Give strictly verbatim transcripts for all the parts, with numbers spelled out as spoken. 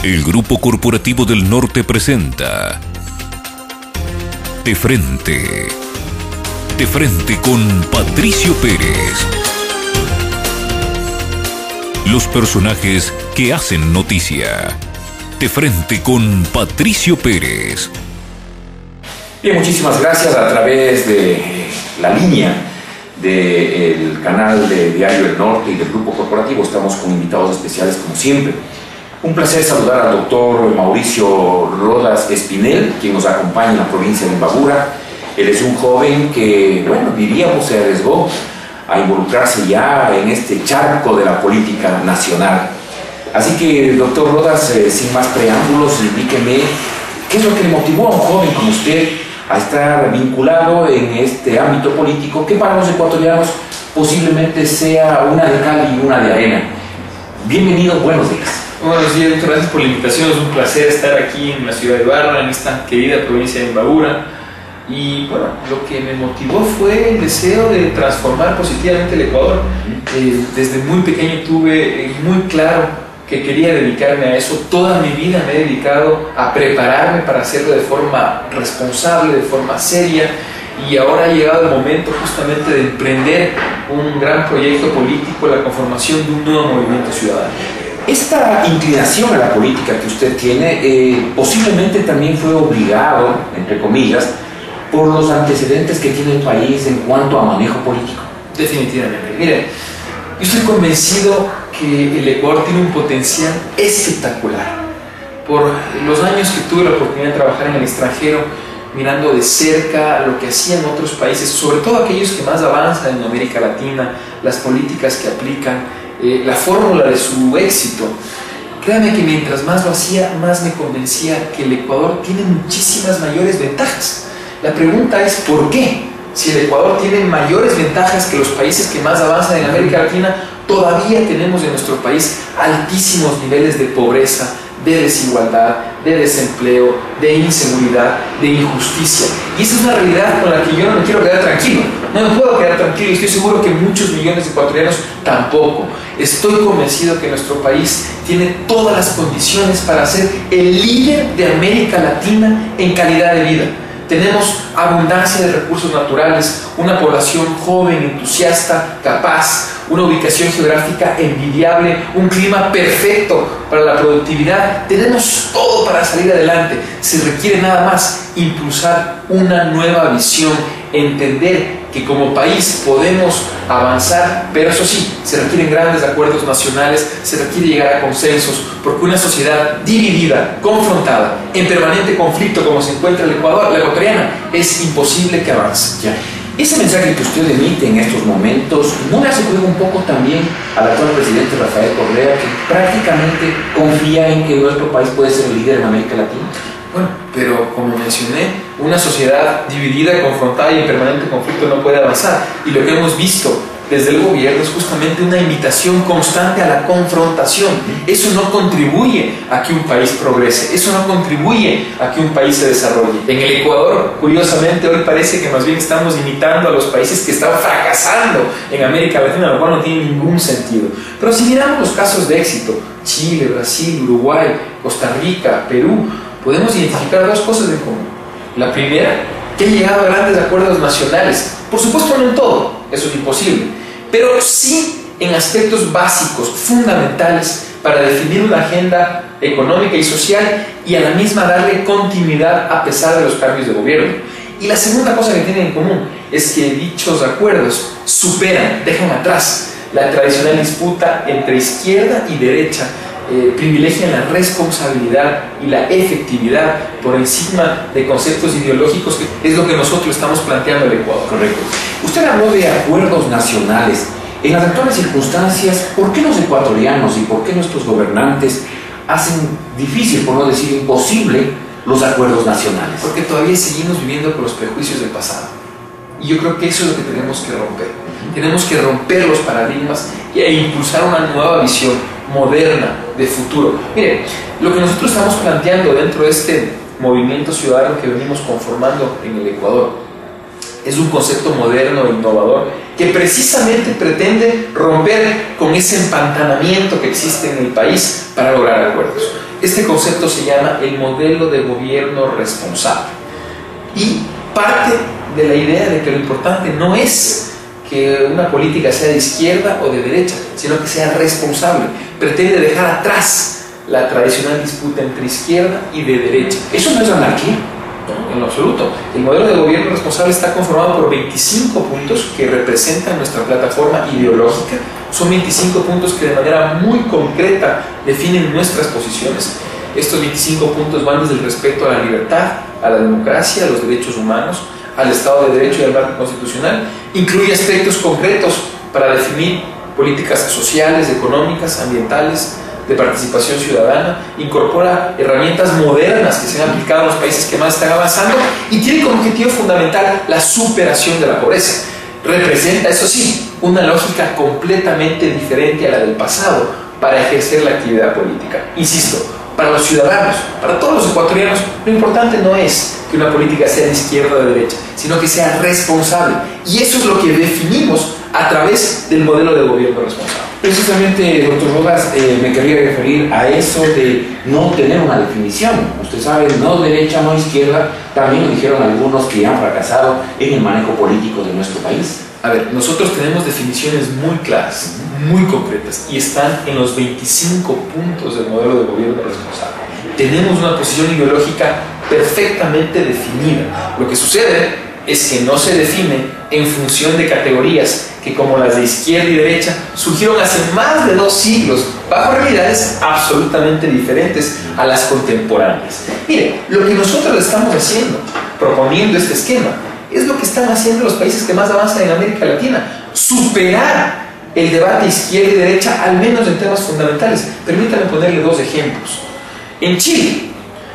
El Grupo Corporativo del Norte presenta De Frente. De Frente con Patricio Pérez. Los personajes que hacen noticia. De Frente con Patricio Pérez. Bien, muchísimas gracias. A través de la línea del canal de Diario El Norte y del Grupo Corporativo estamos con invitados especiales como siempre. Un placer saludar al doctor Mauricio Rodas Espinel, quien nos acompaña en la provincia de Imbabura. Él es un joven que, bueno, diríamos, se arriesgó a involucrarse ya en este charco de la política nacional. Así que, doctor Rodas, eh, sin más preámbulos, indíqueme qué es lo que le motivó a un joven como usted a estar vinculado en este ámbito político que para los ecuatorianos posiblemente sea una de cal y una de arena. Bienvenido, buenos días. Buenos días, muchas gracias por la invitación. Es un placer estar aquí en la ciudad de Ibarra, en esta querida provincia de Imbabura. Y bueno, lo que me motivó fue el deseo de transformar positivamente el Ecuador. Eh, desde muy pequeño tuve eh, muy claro que quería dedicarme a eso. Toda mi vida me he dedicado a prepararme para hacerlo de forma responsable, de forma seria. Y ahora ha llegado el momento justamente de emprender un gran proyecto político, la conformación de un nuevo movimiento ciudadano. Esta inclinación a la política que usted tiene eh, posiblemente también fue obligado, entre comillas, por los antecedentes que tiene el país en cuanto a manejo político. Definitivamente. Miren, yo estoy convencido que el Ecuador tiene un potencial espectacular. Por los años que tuve la oportunidad de trabajar en el extranjero, mirando de cerca lo que hacían otros países, sobre todo aquellos que más avanzan en América Latina, las políticas que aplican, eh, la fórmula de su éxito. Créame que mientras más lo hacía, más me convencía que el Ecuador tiene muchísimas mayores ventajas. La pregunta es ¿por qué? Si el Ecuador tiene mayores ventajas que los países que más avanzan en América Latina, todavía tenemos en nuestro país altísimos niveles de pobreza, de desigualdad, de desempleo, de inseguridad, de injusticia. Y esa es una realidad con la que yo no me quiero quedar tranquilo. No me puedo quedar tranquilo y estoy seguro que muchos millones de ecuatorianos tampoco. Estoy convencido que nuestro país tiene todas las condiciones para ser el líder de América Latina en calidad de vida. Tenemos abundancia de recursos naturales, una población joven, entusiasta, capaz, una ubicación geográfica envidiable, un clima perfecto para la productividad. Tenemos todo para salir adelante. Se requiere nada más impulsar una nueva visión, entender que como país podemos avanzar, pero eso sí, se requieren grandes acuerdos nacionales, se requiere llegar a consensos, porque una sociedad dividida, confrontada, en permanente conflicto como se encuentra el Ecuador, la ecuatoriana, es imposible que avance. Ya. Ese mensaje que usted emite en estos momentos, ¿no le hace juego un poco también al actual presidente Rafael Correa, que prácticamente confía en que nuestro país puede ser el líder en América Latina? Bueno, pero como mencioné, una sociedad dividida, confrontada y en permanente conflicto no puede avanzar. Y lo que hemos visto desde el gobierno es justamente una invitación constante a la confrontación. Eso no contribuye a que un país progrese, eso no contribuye a que un país se desarrolle. En el Ecuador, curiosamente, hoy parece que más bien estamos imitando a los países que están fracasando en América Latina, lo cual no tiene ningún sentido. Pero si miramos los casos de éxito, Chile, Brasil, Uruguay, Costa Rica, Perú, podemos identificar dos cosas en común. La primera, que han llegado a grandes acuerdos nacionales. Por supuesto no en todo, eso es imposible, pero sí en aspectos básicos, fundamentales, para definir una agenda económica y social y a la misma darle continuidad a pesar de los cambios de gobierno. Y la segunda cosa que tienen en común es que dichos acuerdos superan, dejan atrás la tradicional disputa entre izquierda y derecha. Eh, privilegian la responsabilidad y la efectividad por encima de conceptos ideológicos, que es lo que nosotros estamos planteando en el Ecuador. Correcto. Usted habló de acuerdos nacionales. En las actuales circunstancias, ¿por qué los ecuatorianos y por qué nuestros gobernantes hacen difícil, por no decir imposible, los acuerdos nacionales? Porque todavía seguimos viviendo con los prejuicios del pasado. Y yo creo que eso es lo que tenemos que romper. Tenemos que romper los paradigmas e impulsar una nueva visión moderna de futuro. Mire, lo que nosotros estamos planteando dentro de este movimiento ciudadano que venimos conformando en el Ecuador es un concepto moderno e innovador que precisamente pretende romper con ese empantanamiento que existe en el país para lograr acuerdos. Este concepto se llama el modelo de gobierno responsable y parte de la idea de que lo importante no es que una política sea de izquierda o de derecha, sino que sea responsable. Pretende dejar atrás la tradicional disputa entre izquierda y de derecha. ¿Eso no es anarquía? No, en lo absoluto. El modelo de gobierno responsable está conformado por veinticinco puntos que representan nuestra plataforma ideológica. Son veinticinco puntos que de manera muy concreta definen nuestras posiciones. Estos veinticinco puntos van desde el respeto a la libertad, a la democracia, a los derechos humanos, al Estado de Derecho y al marco constitucional. Incluye aspectos concretos para definir políticas sociales, económicas, ambientales, de participación ciudadana. Incorpora herramientas modernas que se han aplicado en los países que más están avanzando y tiene como objetivo fundamental la superación de la pobreza. Representa, eso sí, una lógica completamente diferente a la del pasado para ejercer la actividad política. Insisto, para los ciudadanos, para todos los ecuatorianos, lo importante no es que una política sea de izquierda o de derecha, sino que sea responsable. Y eso es lo que definimos a través del modelo de gobierno responsable. Precisamente, doctor Rodas, eh, me quería referir a eso de no tener una definición. Usted sabe, no derecha, no izquierda, también lo dijeron algunos que han fracasado en el manejo político de nuestro país. A ver, nosotros tenemos definiciones muy claras, muy concretas, y están en los veinticinco puntos del modelo de gobierno responsable. Tenemos una posición ideológica perfectamente definida. Lo que sucede es que no se define en función de categorías que, como las de izquierda y derecha, surgieron hace más de dos siglos bajo realidades absolutamente diferentes a las contemporáneas. Mire, lo que nosotros estamos haciendo, proponiendo este esquema, es lo que están haciendo los países que más avanzan en América Latina: superar el debate izquierda y derecha, al menos en temas fundamentales. Permítame ponerle dos ejemplos. En Chile,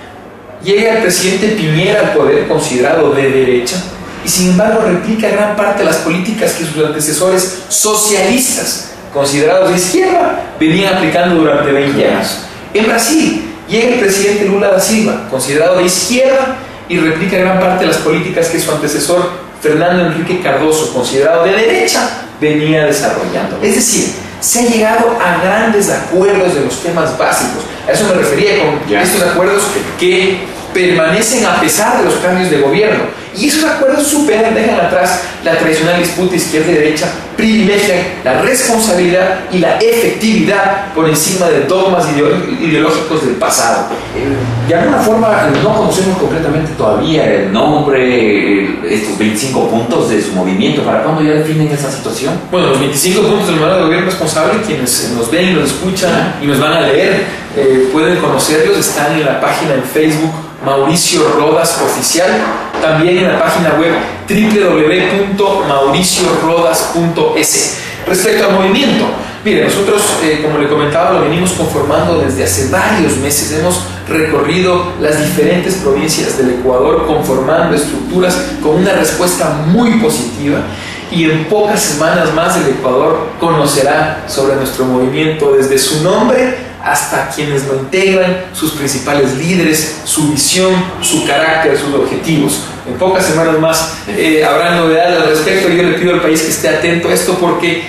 llega el presidente Piñera al poder, considerado de derecha, y sin embargo replica gran parte de las políticas que sus antecesores socialistas, considerados de izquierda, venían aplicando durante veinte años. En Brasil, llega el presidente Lula da Silva, considerado de izquierda, y replica gran parte de las políticas que su antecesor Fernando Enrique Cardoso, considerado de derecha, venía desarrollando. Es decir, se ha llegado a grandes acuerdos de los temas básicos. A eso me refería con yeah. estos acuerdos que permanecen a pesar de los cambios de gobierno. Y esos acuerdos superan, dejan atrás la tradicional disputa izquierda y derecha, privilegian la responsabilidad y la efectividad por encima de dogmas ideológicos del pasado. De alguna forma no conocemos concretamente todavía el nombre, estos veinticinco puntos de su movimiento. ¿Para cuándo ya definen esa situación? Bueno, los veinticinco puntos del modelo de gobierno responsable, quienes nos ven y nos escuchan y nos van a leer, eh, pueden conocerlos. Están en la página en Facebook Mauricio Rodas Oficial, también en la página web doble u doble u doble u punto mauricio rodas punto es. Respecto al movimiento, mire, nosotros, eh, como le comentaba, lo venimos conformando desde hace varios meses. Hemos recorrido las diferentes provincias del Ecuador conformando estructuras con una respuesta muy positiva, y en pocas semanas más el Ecuador conocerá sobre nuestro movimiento, desde su nombre hasta quienes lo integran, sus principales líderes, su visión, su carácter, sus objetivos. En pocas semanas más eh, habrá novedades al respecto. Yo le pido al país que esté atento a esto, porque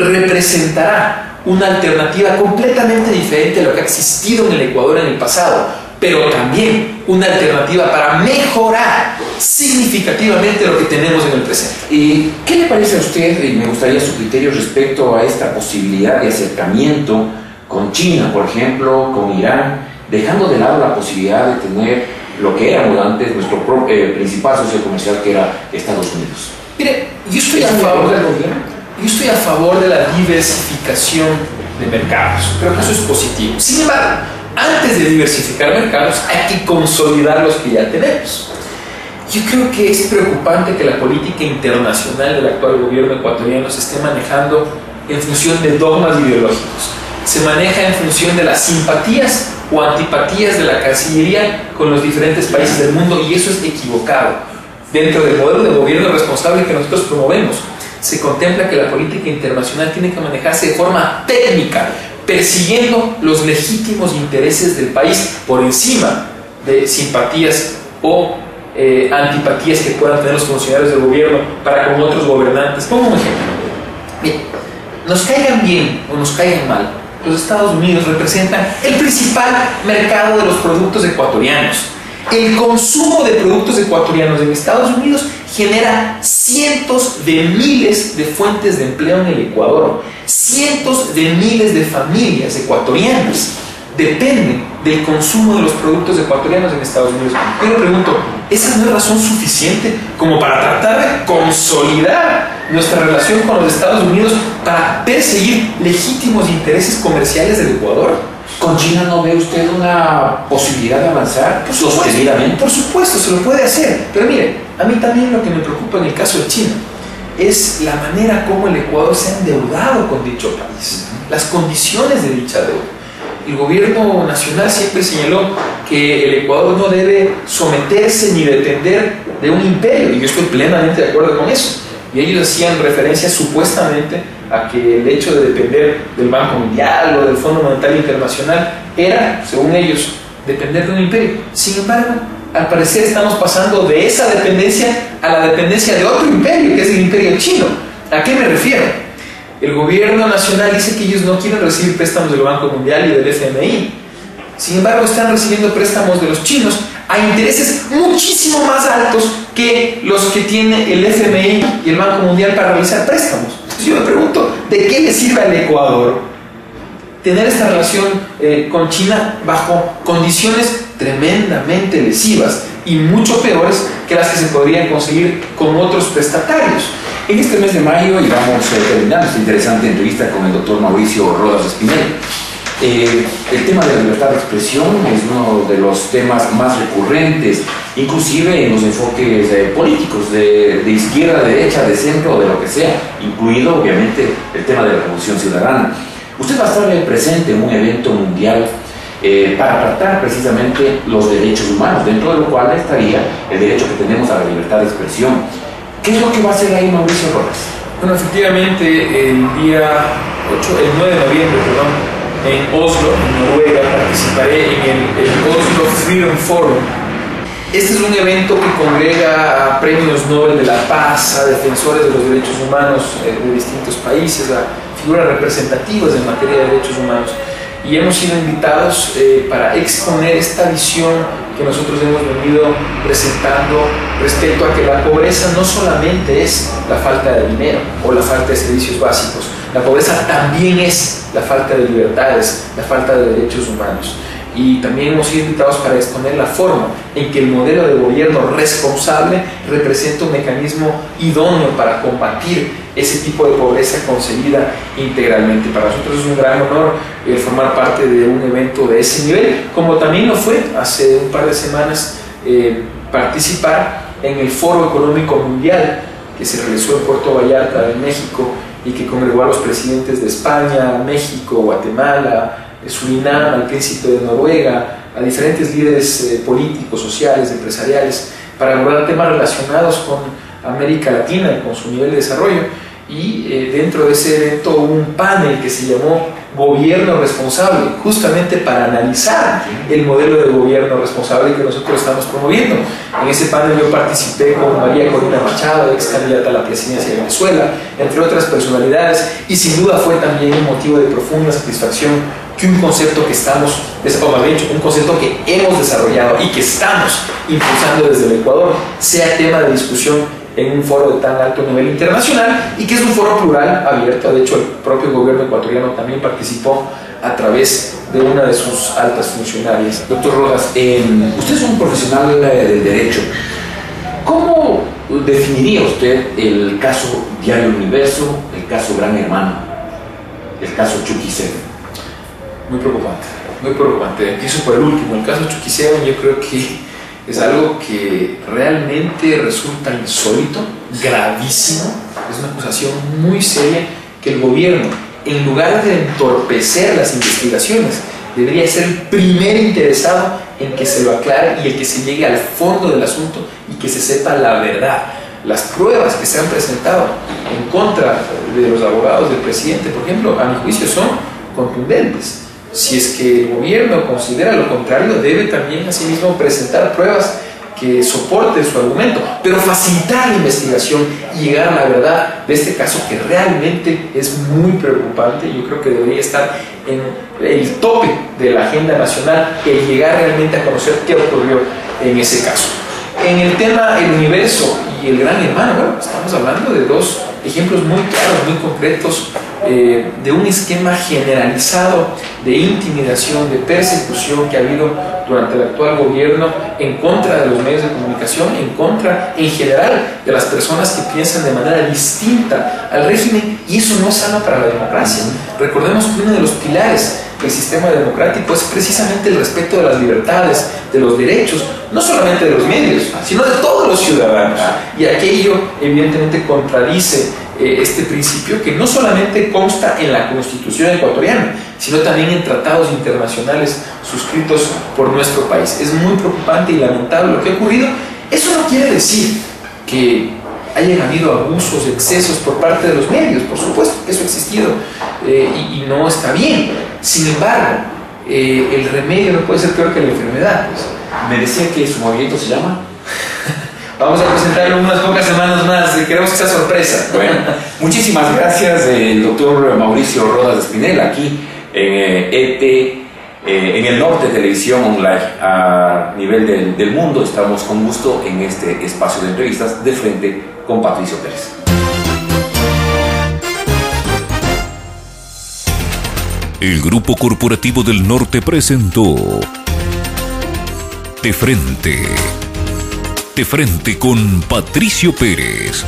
representará una alternativa completamente diferente a lo que ha existido en el Ecuador en el pasado, pero también una alternativa para mejorar significativamente lo que tenemos en el presente. ¿Y qué le parece a usted, y me gustaría su criterio respecto a esta posibilidad de acercamiento con China, por ejemplo, con Irán, dejando de lado la posibilidad de tener lo que éramos antes nuestro propio, eh, principal socio comercial, que era Estados Unidos? Mire, yo estoy a favor del gobierno. Yo estoy a favor de la diversificación de mercados. Creo que eso es positivo. Sin embargo, antes de diversificar mercados, hay que consolidar los que ya tenemos. Yo creo que es preocupante que la política internacional del actual gobierno ecuatoriano se esté manejando en función de dogmas ideológicos. Se maneja en función de las simpatías o antipatías de la Cancillería con los diferentes países del mundo, y eso es equivocado. Dentro del modelo de gobierno responsable que nosotros promovemos, se contempla que la política internacional tiene que manejarse de forma técnica, persiguiendo los legítimos intereses del país por encima de simpatías o eh, antipatías que puedan tener los funcionarios del gobierno para con otros gobernantes. Pongo un ejemplo. Bien, nos caigan bien o nos caigan mal los Estados Unidos representan el principal mercado de los productos ecuatorianos. El consumo de productos ecuatorianos en Estados Unidos genera cientos de miles de fuentes de empleo en el Ecuador. Cientos de miles de familias ecuatorianas dependen del consumo de los productos ecuatorianos en Estados Unidos. Yo le pregunto, ¿esa no es razón suficiente como para tratar de consolidar nuestra relación con los Estados Unidos para perseguir legítimos intereses comerciales del Ecuador? ¿Con China no ve usted una posibilidad de avanzar Por supuesto, sostenidamente? por supuesto, se lo puede hacer. Pero mire, a mí también lo que me preocupa en el caso de China es la manera como el Ecuador se ha endeudado con dicho país, las condiciones de dicha deuda. El gobierno nacional siempre señaló que el Ecuador no debe someterse ni depender de un imperio, y yo estoy plenamente de acuerdo con eso. Y ellos hacían referencia supuestamente a que el hecho de depender del Banco Mundial o del Fondo Monetario Internacional era, según ellos, depender de un imperio. Sin embargo, al parecer estamos pasando de esa dependencia a la dependencia de otro imperio, que es el imperio chino. ¿A qué me refiero? El gobierno nacional dice que ellos no quieren recibir préstamos del Banco Mundial y del F M I. Sin embargo, están recibiendo préstamos de los chinos a intereses muchísimo más altos que los que tiene el F M I y el Banco Mundial para realizar préstamos. Entonces yo me pregunto, ¿de qué le sirve al Ecuador tener esta relación eh, con China bajo condiciones tremendamente lesivas y mucho peores que las que se podrían conseguir con otros prestatarios? En este mes de mayo, y vamos a terminar esta interesante entrevista con el doctor Mauricio Rodas Espinel, eh, el tema de la libertad de expresión es uno de los temas más recurrentes, inclusive en los enfoques eh, políticos, de, de izquierda, de derecha, de centro o de lo que sea, incluido obviamente el tema de la Revolución Ciudadana. Usted va a estar presente en un evento mundial eh, para tratar precisamente los derechos humanos, dentro de lo cual estaría el derecho que tenemos a la libertad de expresión. ¿Qué es lo que va a hacer ahí Mauricio Rodas? Bueno, efectivamente, el día ocho, el nueve de noviembre, perdón, en Oslo, en Noruega, participaré en el, el Oslo Freedom Forum. Este es un evento que congrega a premios Nobel de la Paz, a defensores de los derechos humanos eh, de distintos países, a figuras representativas en materia de derechos humanos. Y hemos sido invitados eh, para exponer esta visión que nosotros hemos venido presentando respecto a que la pobreza no solamente es la falta de dinero o la falta de servicios básicos, la pobreza también es la falta de libertades, la falta de derechos humanos. Y también hemos sido invitados para exponer la forma en que el modelo de gobierno responsable representa un mecanismo idóneo para combatir ese tipo de pobreza concebida integralmente. Para nosotros es un gran honor eh, formar parte de un evento de ese nivel, como también lo fue hace un par de semanas eh, participar en el Foro Económico Mundial que se realizó en Puerto Vallarta, en México, y que congregó a los presidentes de España, México, Guatemala, Surinam, al príncipe de Noruega, a diferentes líderes eh, políticos, sociales, empresariales, para abordar temas relacionados con América Latina y con su nivel de desarrollo. Y eh, dentro de ese evento hubo un panel que se llamó Gobierno Responsable, justamente para analizar el modelo de gobierno responsable que nosotros estamos promoviendo. En ese panel yo participé con María Corina Machado, ex candidata a la presidencia de Venezuela, entre otras personalidades, y sin duda fue también un motivo de profunda satisfacción que un concepto que estamos, o más bien, un concepto que hemos desarrollado y que estamos impulsando desde el Ecuador, sea tema de discusión en un foro de tan alto nivel internacional, y que es un foro plural, abierto. De hecho, el propio gobierno ecuatoriano también participó a través de una de sus altas funcionarias. Doctor Rodas, eh, usted es un profesional eh, del derecho. ¿Cómo definiría usted el caso Diario Universo, el caso Gran Hermano, el caso Chuquiseven? Muy preocupante, muy preocupante. Empiezo por el último, el caso Chuquiseven. Yo creo que es algo que realmente resulta insólito, gravísimo. Es una acusación muy seria que el gobierno, en lugar de entorpecer las investigaciones, debería ser el primer interesado en que se lo aclare y el que se llegue al fondo del asunto y que se sepa la verdad. Las pruebas que se han presentado en contra de los abogados del presidente, por ejemplo, a mi juicio son contundentes. Si es que el gobierno considera lo contrario, debe también asimismo presentar pruebas que soporte su argumento, pero facilitar la investigación y llegar a la verdad de este caso que realmente es muy preocupante. Yo creo que debería estar en el tope de la agenda nacional el llegar realmente a conocer qué ocurrió en ese caso. En el tema El Universo y el Gran Hermano, bueno, estamos hablando de dos ejemplos muy claros, muy concretos, eh, de un esquema generalizado de intimidación, de persecución que ha habido durante el actual gobierno en contra de los medios de comunicación, en contra en general de las personas que piensan de manera distinta al régimen, y eso no es sano para la democracia. Recordemos que uno de los pilares del sistema democrático es precisamente el respeto de las libertades, de los derechos, no solamente de los medios, sino de todos los ciudadanos. Y aquello evidentemente contradice eh, este principio que no solamente consta en la Constitución ecuatoriana, sino también en tratados internacionales suscritos por nuestro país. Es muy preocupante y lamentable lo que ha ocurrido. Eso no quiere decir que hayan habido abusos, excesos por parte de los medios. Por supuesto que eso ha existido eh, y, y no está bien. Sin embargo, eh, el remedio no puede ser peor que la enfermedad, pues. Me decía que su movimiento se llama... Vamos a presentarlo en unas pocas semanas más, y queremos que sea sorpresa. Bueno, muchísimas gracias, el doctor Mauricio Rodas de Espinel, aquí en eh, E T, eh, en el Norte Televisión Online, a nivel del, del mundo. Estamos con gusto en este espacio de entrevistas de frente con Patricio Pérez. El Grupo Corporativo del Norte presentó De Frente. De Frente con Patricio Pérez.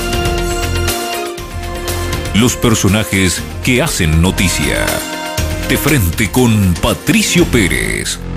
Los personajes que hacen noticia. De Frente con Patricio Pérez.